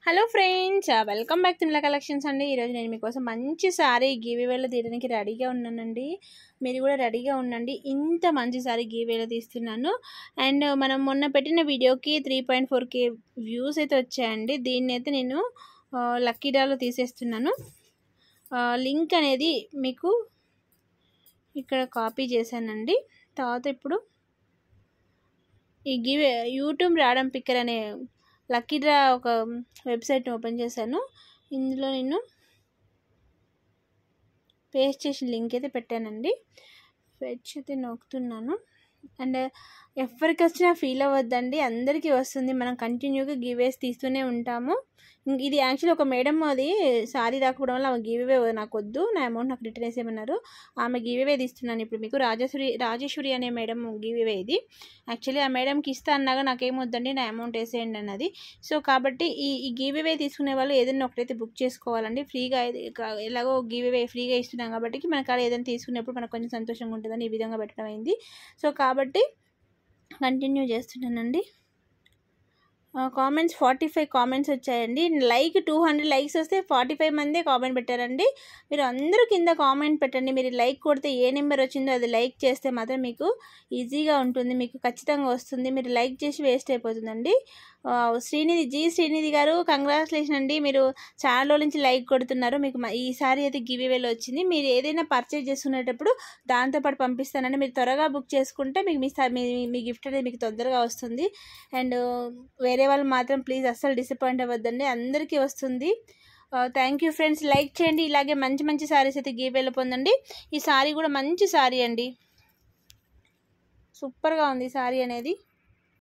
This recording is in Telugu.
Hello friends, welcome back Tirumala collections అండి. ఈరోజు నేను మీకోసం మంచి సారీ గివ్వేలో తీయడానికి రెడీగా ఉన్నానండి. మీరు కూడా రెడీగా ఉండండి. ఇంత మంచి సారీ గివ్వేలో తీస్తున్నాను. అండ్ మనం మొన్న పెట్టిన వీడియోకి 3.4K వ్యూస్ అయితే వచ్చాయండి. దీన్ని అయితే నేను లక్కీ డ్రాలో తీసేస్తున్నాను. లింక్ అనేది మీకు ఇక్కడ కాపీ చేశానండి. తర్వాత ఇప్పుడు ఈ యూట్యూబ్ రావడం పిక్కర్ అనే లక్కీ డ్రా ఒక వెబ్సైట్ని ఓపెన్ చేశాను. ఇందులో నేను పేస్ట్ చేసిన లింక్ అయితే పెట్టానండి. ఫెచ్ అయితే నొక్కుతున్నాను. అండ్ ఎవరికి వచ్చినా ఫీల్ అవ్వద్దండి, అందరికీ వస్తుంది. మనం కంటిన్యూగా గివేస్ తీస్తూనే ఉంటాము. ఇది యాక్చువల్లీ ఒక మేడం అది సారీ రాకపోవడం వల్ల ఆమె గివే నాకు వద్దు, నా అమౌంట్ నాకు రిటర్న్ వేసేయమన్నారు. ఆమె గివే తీస్తున్నాను ఇప్పుడు మీకు. రాజేశ్వరి అనే మేడం గివే ఇది. యాక్చువల్లీ ఆ మేడంకి ఇస్తా అన్నాగా నాకేమొద్దండి, నా అమౌంట్ వేసేయండి అన్నది. సో కాబట్టి ఈ గివే తీసుకునే వాళ్ళు ఏదైనా ఒకటైతే బుక్ చేసుకోవాలండి. ఫ్రీగా ఎలాగో గివే ఫ్రీగా ఇస్తున్నాం కాబట్టి మన కాడ ఏదైనా తీసుకునేప్పుడు మనకు కొంచెం సంతోషంగా ఉంటుందని ఈ విధంగా పెట్టడం అయింది. సో కాబట్టి కంటిన్యూ చేస్తున్నానండి. కామెంట్స్ 45 కామెంట్స్ వచ్చాయండి. లైక్ 200 లైక్స్ వస్తే 45 మందే కామెంట్ పెట్టారండి. మీరు అందరూ కింద కామెంట్ పెట్టండి. మీరు లైక్ కొడితే ఏ నెంబర్ వచ్చిందో అది లైక్ చేస్తే మాత్రం మీకు ఈజీగా ఉంటుంది, మీకు ఖచ్చితంగా వస్తుంది. మీరు లైక్ చేసి వేస్ట్ అయిపోతుందండి. శ్రీనిధి గారు కంగ్రాచులేషన్ అండి. మీరు చాలా రోజుల నుంచి లైక్ కొడుతున్నారు. మీకు ఈసారి అయితే గివేవేలో వచ్చింది. మీరు ఏదైనా పర్చేజ్ చేసుకునేటప్పుడు దాంతోపాటు పంపిస్తానండి. మీరు త్వరగా బుక్ చేసుకుంటే మీకు మీ గిఫ్ట్ అనేది మీకు తొందరగా వస్తుంది. అండ్ వేరే వాళ్ళు మాత్రం ప్లీజ్ అస్సలు డిసప్పాయింట్ అవ్వద్దండి, అందరికీ వస్తుంది. Thank you friends. లైక్ చేయండి. ఇలాగే మంచి మంచి సారీస్ అయితే గివేలో పొందండి. ఈ సారీ కూడా మంచి సారీ అండి, సూపర్గా ఉంది సారీ అనేది.